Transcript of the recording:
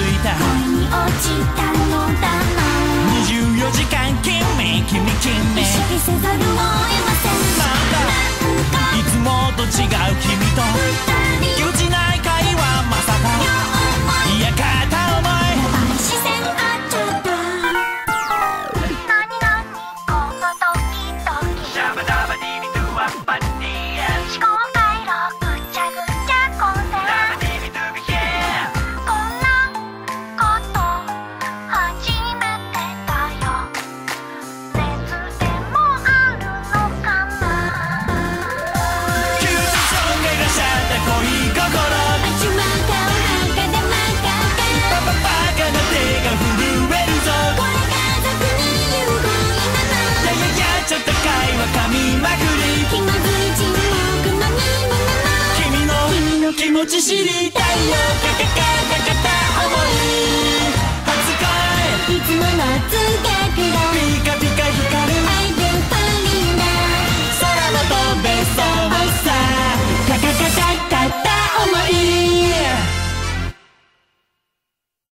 いた恋に落ちたのだな。 24時間君君意識せざるを得ません。 なんかいつもと違う君と二人ぎちない会話まさかいや片思いやばい視線合っちゃった。何々この時々 シャバダバディビドゥワッパディエ思考回路ぐちゃぐちゃ混戦。 ダバディビドゥビヘこんなこと初めてだよ。熱でもあるのかな。 急に衝撃がしちゃった恋心あちまかお墓でまかかパパバカな手が震えるぞこれ家族に有効なの。 いやいやいやちょっと会話噛みまくり気まずい沈黙の277 君の気持ち知りたいよカカカカカタ